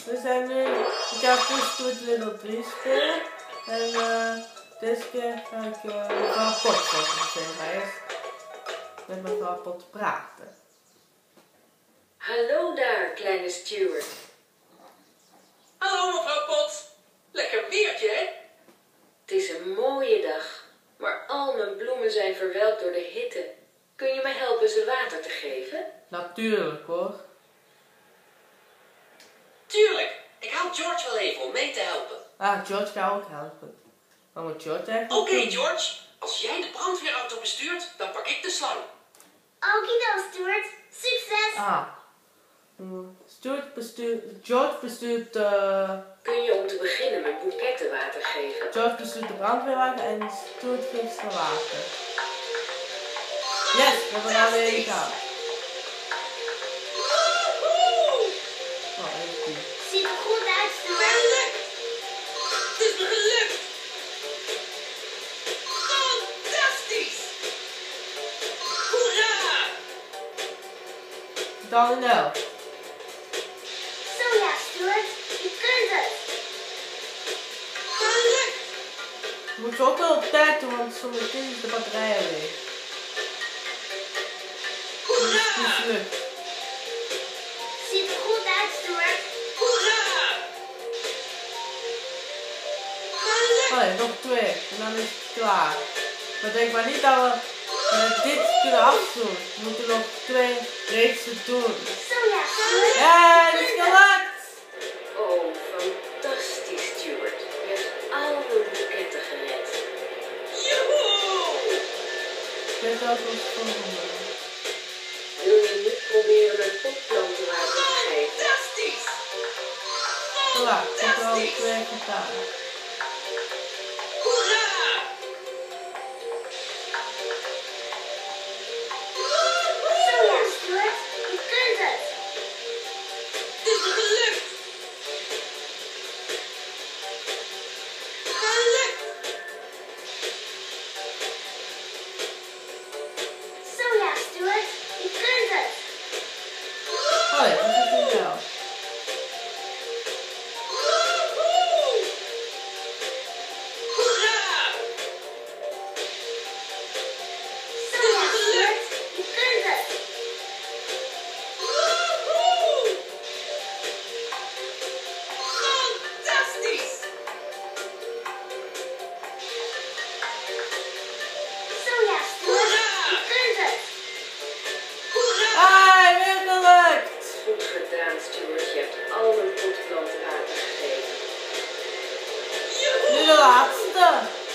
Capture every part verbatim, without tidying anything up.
we zijn nu, ik ga Push to It Little drie spelen. En uh, deze keer ga ik uh, met mevrouw Pot spelen. Maar eerst met mevrouw Pot praten. Hallo daar, kleine Stuart. Hallo mevrouw Pot. Lekker weertje, hè? Het is een mooie dag, maar al mijn bloemen zijn verwelkt door de hitte. Kun je me helpen ze water te geven? Natuurlijk hoor. Tuurlijk. Ik haal George wel even om mee te helpen. Ah, George gaat ook helpen. Dan moet George eigenlijk Oké, okay, doen. George. Als jij de brandweerauto bestuurt, dan pak ik de slang. Okido, Stuart. Succes! Ah. Stuart bestuurt... George bestuurt de... Kun je om te beginnen mijn boeketten water geven? George bestuurt de brandweerwagen en Stuart geeft ze water. Yes, we hebben naar beneden gegaan. Oh, even goed. Ziet er goed uit, Stuart. Gelukt! Het is me gelukt! Fantastisch! Hoera! Dan nou. Zo ja, Stuart. Je kunt het. Gelukt! We moeten ook wel op tijd doen, want zometeen is de batterij leeg. Hoera! Het is lukt. Ziet er goed uit, Stuart. Hoera! Gelukt! Oh ja, nog twee. En dan is het klaar. Maar denk maar niet dat we uh, dit kunnen afdoen. We moeten nog twee races doen. Zo ja, Stuart. Ja, het is gelukt! Oh, fantastisch, Stuart. Je hebt al mijn boeketten gered. Joehoe! Ik weet wel wat het volgende. Wil je nu proberen mijn potplanten water te geven? Fantastisch! Voilà, ik heb er al Fantastisch! twee gedaan. Hoera! Zo ja, Stuart. Je kunt het. Het is me gelukt! Gelukt! Zo ja, Stuart. Je kunt het. Oh ja, dat is het wel. Woehoe! Hoera! Zo ja, Stuart. Je kunt het. Woehoe! Fantastisch! Zo ja, Stuart. Je kunt het. Hoera! Ah, weer gelukt! Goed gedaan, Stuart. Je hebt al mijn potplanten water gegeven. Nu de laatste.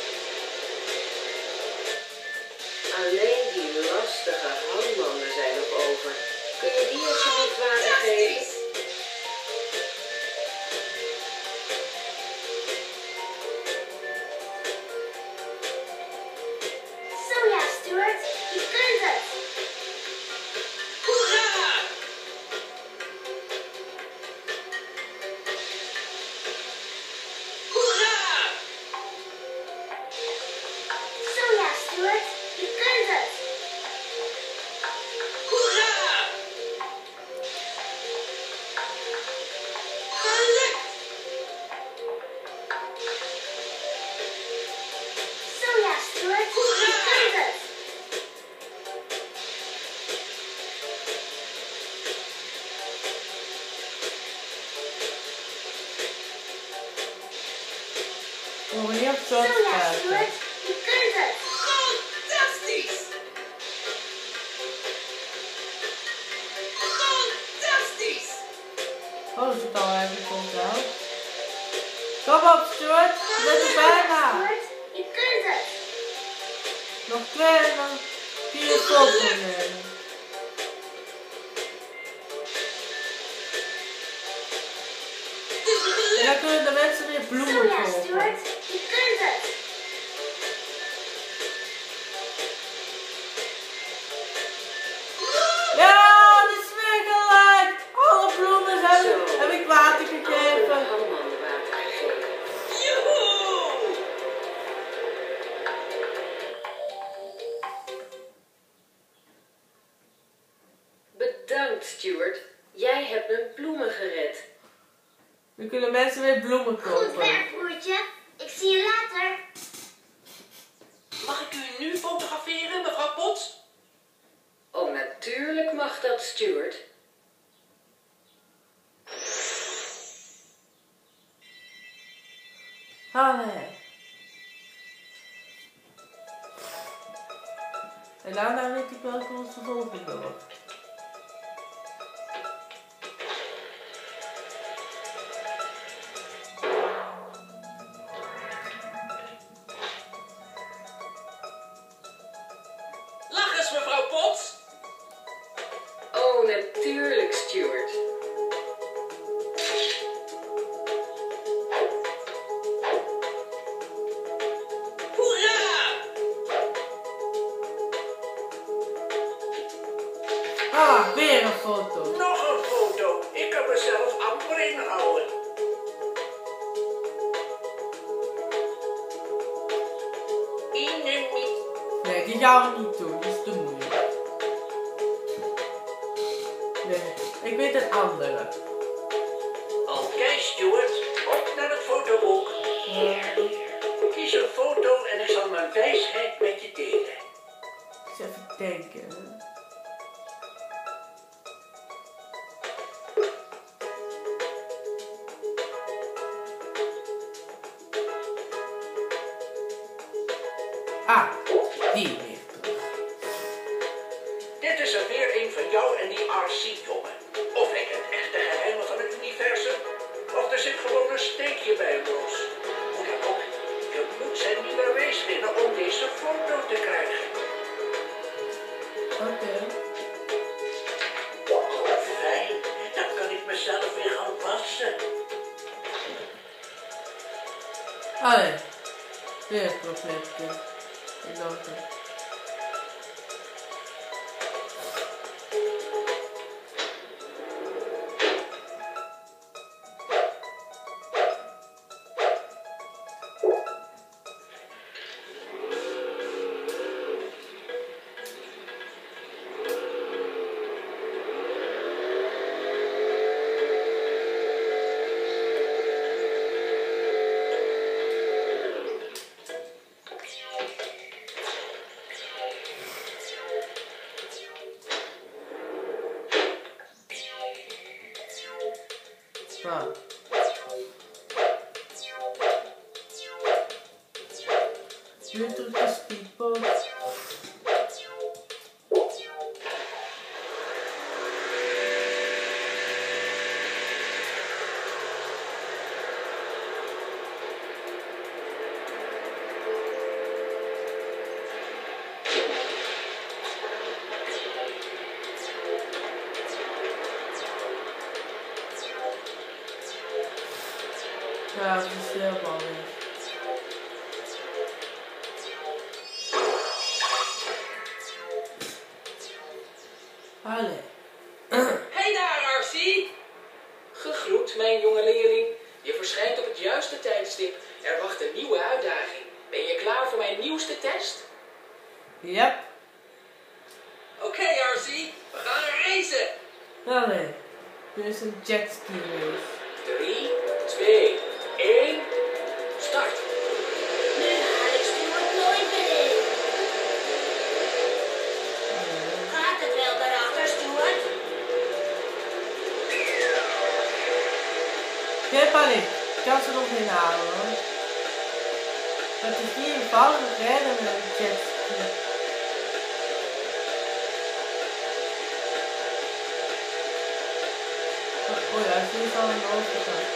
Alleen die lastige hangmannen zijn nog over. Kun je die alsjeblieft water geven? Fantastisch! Zo ja, Stuart. Je kunt het. Hoera! Hoera! Zo ja, Stuart. Je kunt het. Hoera! Gelukt! Zo ja, Stuart. Je kunt het. We moeten niet op Zo George ja, kijken. Stuart. Je kunt het. Fantastisch! Fantastisch! Oh, dat zit al eigenlijk vol wel. Kom op, Stuart. We zijn er bijna. Stuart. Je kunt het. Nog twee en dan vier volgende. Het is me En gelukt! dan kunnen de mensen weer Zo bloemen ja, kopen. Stuart. Je kunt het. Ja, het is weer gelijk. Alle bloemen zijn, Zo. heb ik water Al mijn gegeven. hangmannen water gegeven. Joehoe! Bedankt, Stuart. Jij hebt mijn bloemen gered. Dan kunnen mensen weer bloemen Goed kopen. werk, broertje. Ik zie je later. Mag ik u nu fotograferen, mevrouw Potts? Oh, natuurlijk mag dat, Stuart. Allee. En daarna weet ik welke onze volgende wordt. Lach eens, mevrouw Potts. Oh, natuurlijk, Stuart. Hoera! Ah, weer een foto. Nog een foto. Ik kan mezelf amper inhouden. Innemie. Nee, die gaan we niet doen. Die is te moeilijk. Nee, ik weet een andere. Oké, Stuart. Op naar het fotoboek. Kies een foto en ik zal mijn wijsheid met je delen. Eens even denken. Ah, die weer terug. Dit is er weer een van jou en die R C-jongen. Of ik het echte geheimen van het universum. Of er zit gewoon een steekje bij hem los. Hoe dan ook, je moet zijn nieuwe race winnen om deze foto te krijgen. Oké. Okay. Oh, fijn. Dan kan ik mezelf weer gaan wassen. Allee, weer een probleempje. Ik dank je. Ah. Weer terug de speedboot. Ja, het is helemaal weer. Allee. Hey daar, R C! Gegroet, mijn jonge leerling. Je verschijnt op het juiste tijdstip. Er wacht een nieuwe uitdaging. Ben je klaar voor mijn nieuwste test? Yep. Oké, okay, R C, we gaan racen. Allee. Dit is een jetski race. drie, twee, één, start. Nu haal ik Stuart nooit meer in. Gaat het wel daarachter, Stuart? Geen paniek. Ik kan ze nog niet halen hoor. Het is niet eenvoudig rijden met een jetski. Oh ja, ze is al aan de overkant.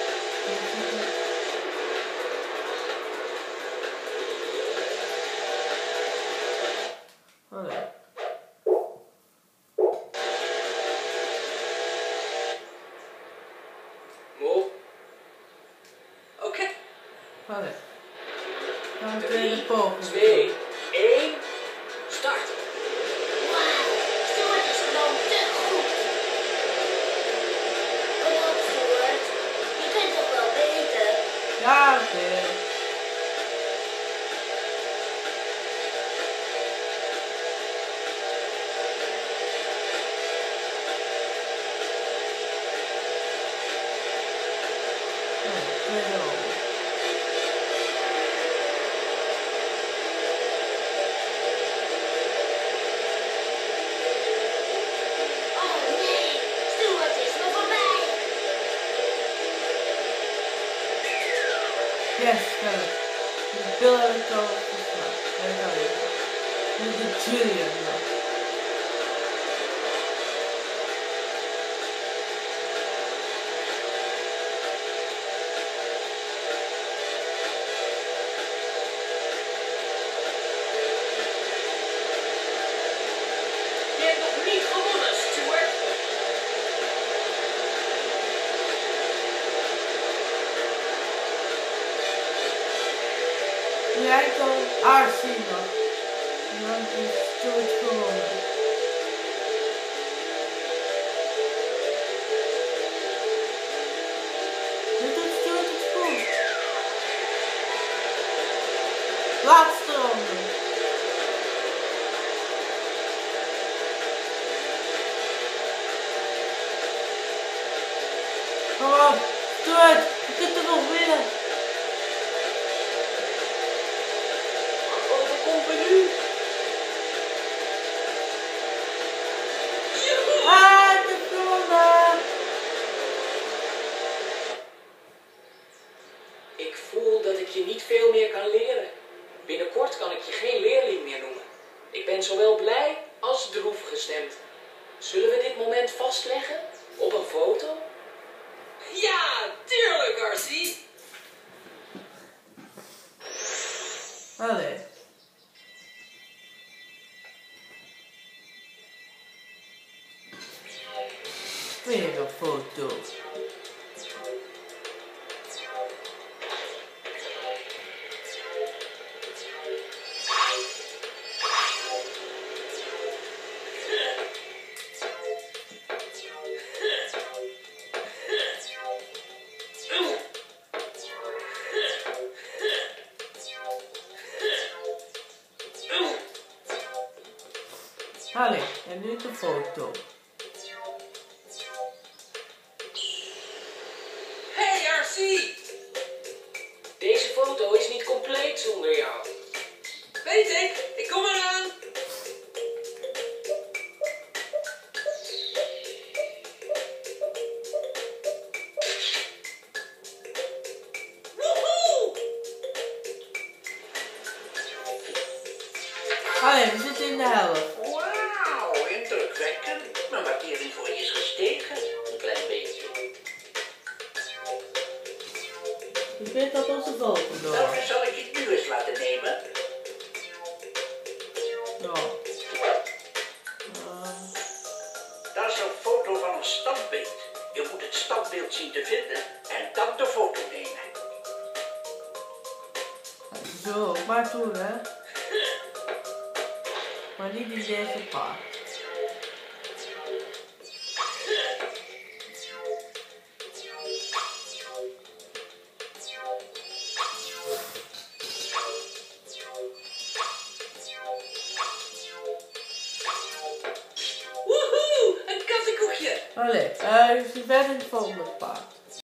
Oh nee. Moe. Oké. Okay. Oh nee. Dan de drie, tweede poging. twee, één, start. Wauw, Stuart is gewoon te goed. Kom op, Stuart. Je kunt toch wel beter? Ja, oké. Okay. wederom. Oh nee, Stuart is me voorbij. Yes, got it. The bill heb ik al verslaan. Daar kan ik. Nu de Julian nog. Je hebt nog niet gewonnen, Stuart. Jij kan R C nog. En dan is Stuart gewonnen. Dit doet Stuart het goed. Laatste ronde. Kom op, Stuart, je kunt er nog winnen. Wat overkomt me nu? Joehoe! Ah, het is gewonnen. Ik voel dat ik je niet veel meer kan leren. Binnenkort kan ik je geen leerling meer noemen. Ik ben zowel blij als droef gestemd. Zullen we dit moment vastleggen? Op een foto? Ja, tuurlijk, Arcie. Allee. Weer een foto. Allee, en nu de foto. Hey, Arcie. Deze foto is niet compleet zonder jou. Weet ik, ik kom eraan. Woehoe! Allee, we zitten in de helft. Wauw, indrukwekkend. Mijn waardering voor je is gestegen. Een klein beetje. Je bent op onze volgende door. Nou, zal ik je nu eens laten nemen? Ja. Uh, Dat is een foto van een standbeeld. Je moet het standbeeld zien te vinden en dan de foto nemen. zo, maar doen hè. Maar niet in deze part. Woehoe, een kattenkoekje. Allee, uh, je bent in het volgende part.